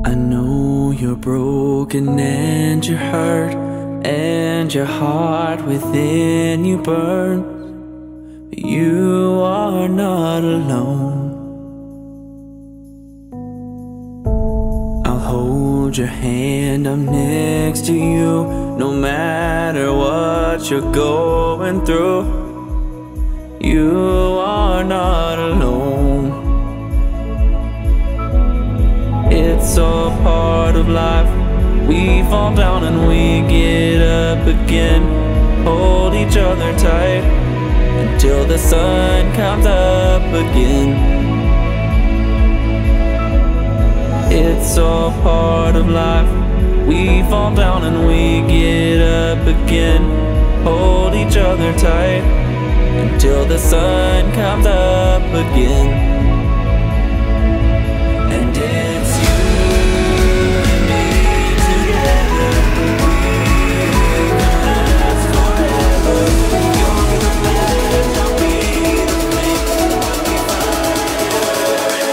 I know you're broken and you're hurt, and your heart within you burns, but you are not alone. I'll hold your hand, I'm next to you, no matter what you're going through. You are not alone. It's all part of life. We fall down and we get up again. Hold each other tight until the sun comes up again. It's all part of life. We fall down and we get up again. Hold each other tight until the sun comes up again. And it's you and me together. We can last forever. You're the best, I'll be the thing when we fire and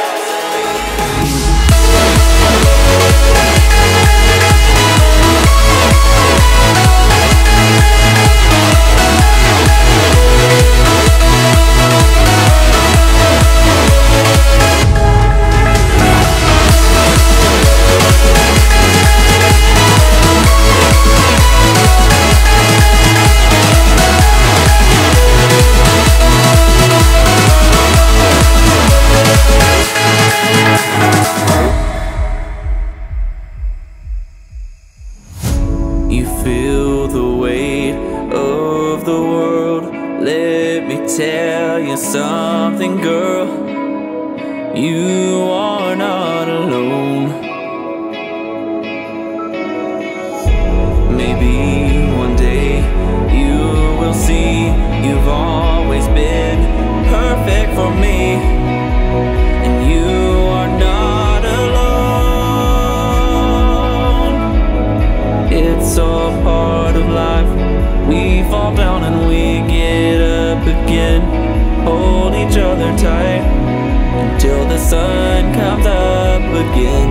you feel the weight of the world. Let me tell you something, girl. You are not alone. Maybe one day you will see you've always been perfect for me, and you are not alone. It's all part of life. We fall down and we get up again. Hold each other tight until the sun comes up again.